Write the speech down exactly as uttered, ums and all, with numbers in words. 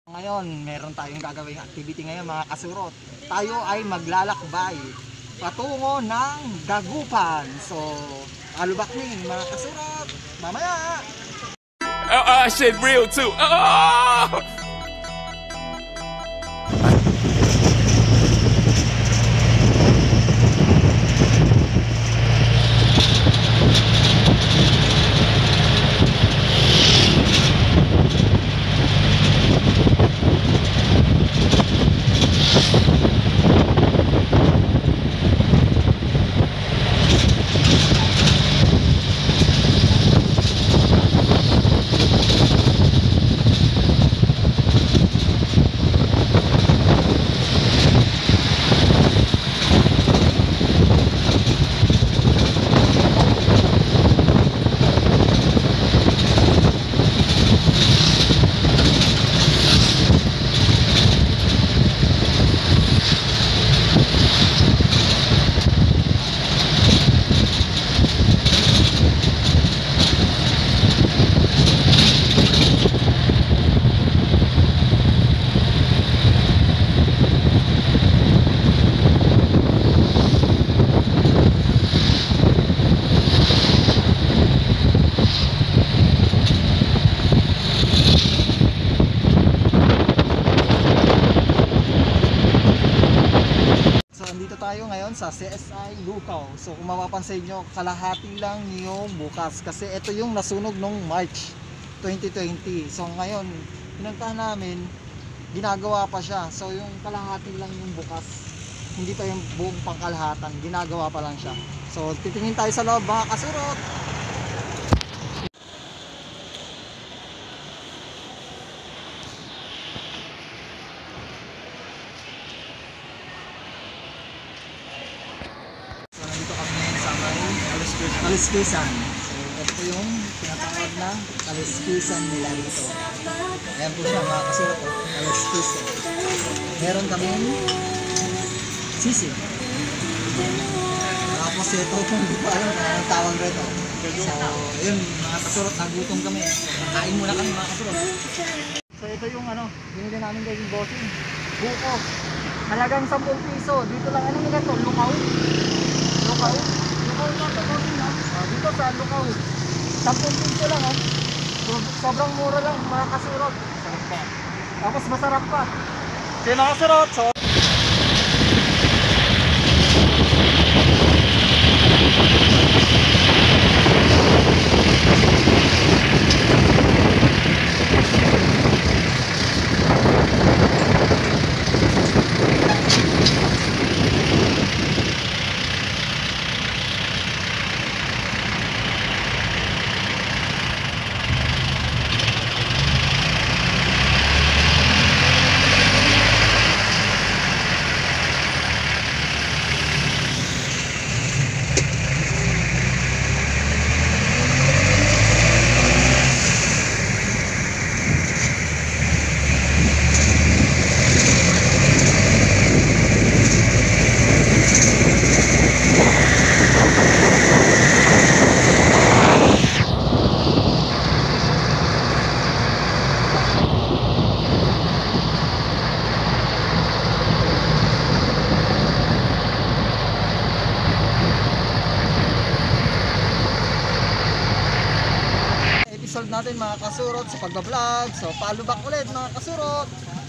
Ngayon, meron tayong gagawing activity ngayon mga kasurot. Tayo ay maglalakbay patungo ng Dagupan. So, alubak ning mga kasurot. Mamaya! Uh, uh, shit real too. Oh! Tayo ngayon sa C S I Lukaw. So kung mapapansin nyo, kalahati lang yung bukas kasi ito yung nasunog nung March twenty twenty. So ngayon pinuntahan namin, ginagawa pa siya. So yung kalahati lang yung bukas, hindi pa yung buong pangkalahatan, ginagawa pa lang siya. So titingin tayo sa loob mga kasurot. Kaliskisan. So ito po yung tinatawag na kaliskisan nila dito. Ayan po siya mga kasurot, oh. Kaliskisan. Meron kaming sisig. Tapos ito kung hindi ko alam kung anong tawag rito. So yun mga kasurot, nagutom kami. Kain muna kami mga kasurot. So ito yung ano, binili namin kayong bossing. Buko. Halagang sampung piso. Dito lang, ano nila to? Lukaw? Lukaw? Lukaw na ito bossing, no? Uh, dito sa Lukaw, sampung piso lang, oh. So, sobrang mura lang mga kasurot. Sarap pa. Tapos masarap pa. So mga kasurot, so episode natin mga kasurot sa pagbablog. So follow back ulit mga kasurot.